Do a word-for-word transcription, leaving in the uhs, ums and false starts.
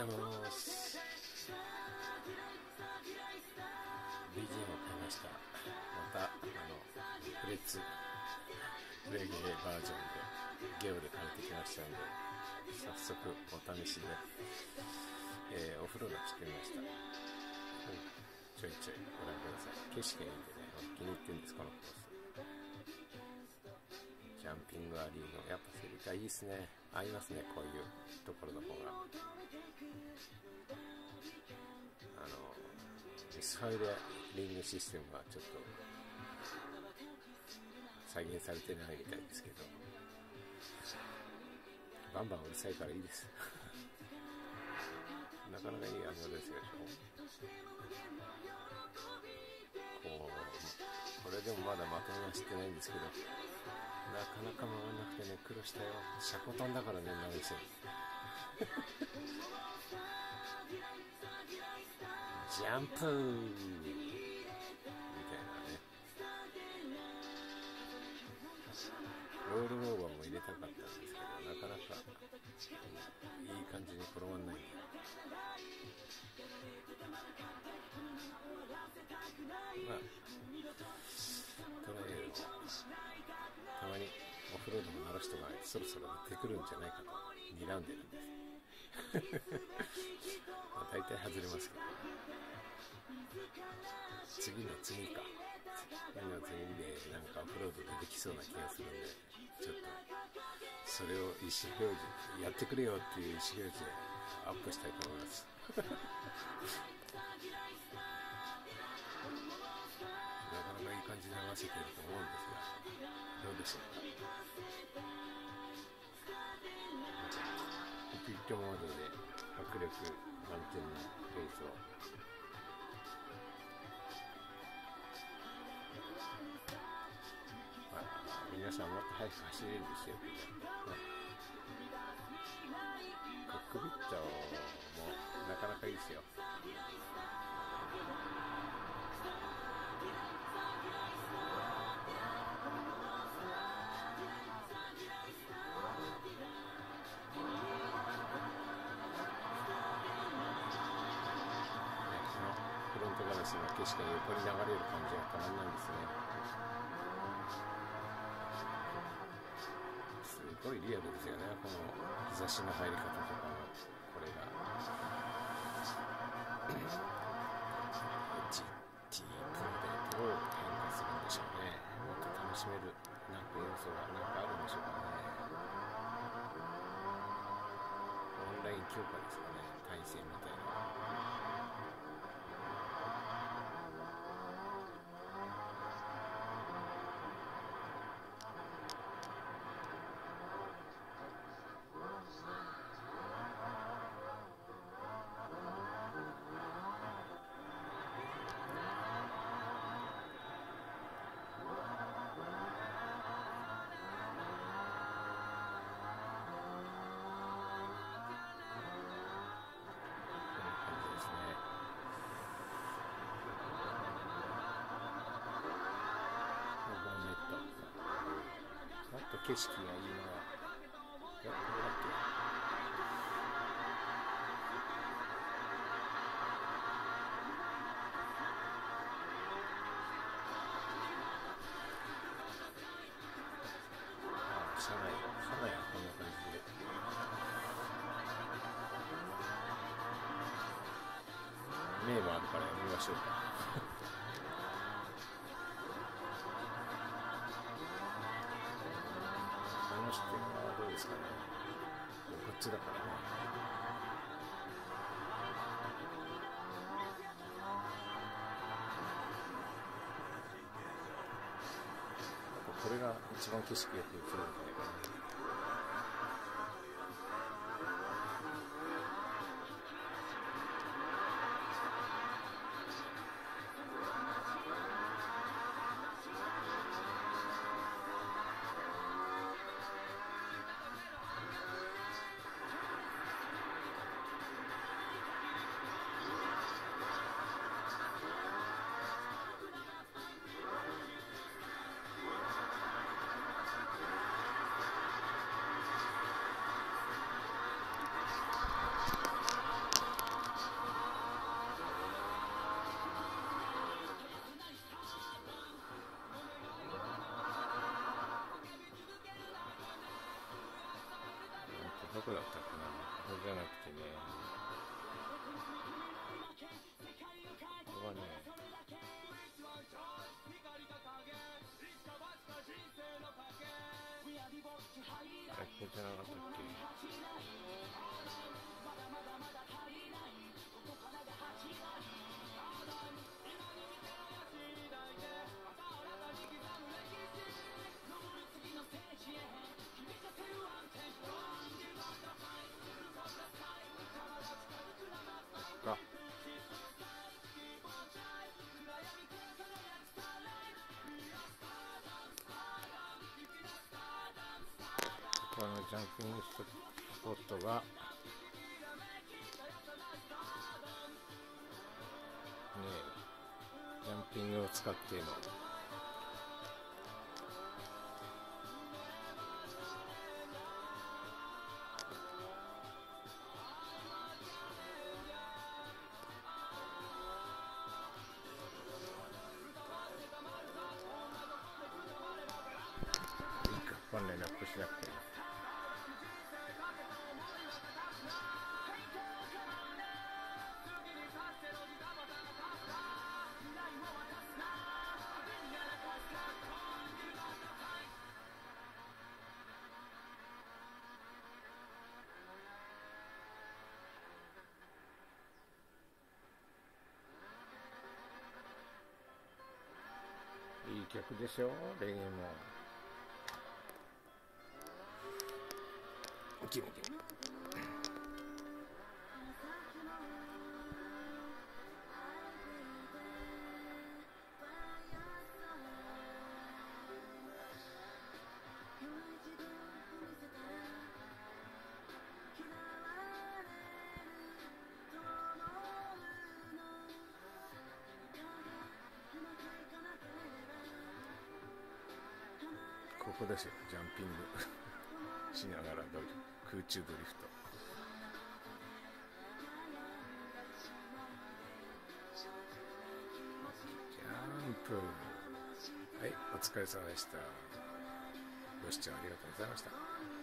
ございます。 ビージーエム を買いました。またあのフレッツレゲエバージョンでゲオで借りてきましたので、早速お試しで、えー、お風呂が作りました。うん、ちょいちょいご覧ください。景色がいいんでね、気に入ってるんです、このコース。ジャンピングアリーのやっぱセリカいいですね。合いますね、こういうところの方が。あのミスファイルリングシステムはちょっと再現されてないみたいですけど、バンバンうるさいからいいですなかなかいいアングルですよ。こうこれでもまだまとめはしてないんですけど、なかなか回らなくてね、苦労したよ。シャコタンだからね、なんですよジャンプーみたいなね。ロールオーバーも入れたかったんですけど、なかなかいい感じに転がんないんで、まあトライアルもたまにオフロードも鳴らしとかないとそろそろ出てくるんじゃないかと睨んでるんですまあ大体外れますけど、次の次か次の次でなんかオフロード出てきそうな気がするんで、ちょっとそれを意思表示やってくれよっていう意思表示でアップしたいと思いますなかなかいい感じに合わせてると思うんですが、どうでしょうか。ピットモードで迫力満点の映像、まあ、皆さんもっと早く走れるんですよ、まあ、コックピットもなかなかいいですよ。フロントガラスの景色が横に流れる感じがたまんないんですね。すごいリアルですよね、この日差しの入り方とかのこれがエッジティープロでどう変化するんでしょうね。もっと楽しめるなんか要素がなんかあるんでしょうかね。オンライン強化ですかね、対戦みたいな。景色がいいのはやっぱりだってああ、車内車内はこんな感じで名もあるからやめましょうかこの人はどうですかね。こっちだからね。これが一番景色よく映るんじゃないかな。 だったかな。これじゃなくてね、これはね、あれ、これじゃなかったっけ。かここのジャンピングスポットがねえ、ジャンピングを使っての本来ラップしなくてもいい曲でしょ、レゲエも。キムキムここですよ、ジャンピングしながらドリ空中ドリフト。ジャンプ。はい、お疲れ様でした。ご視聴ありがとうございました。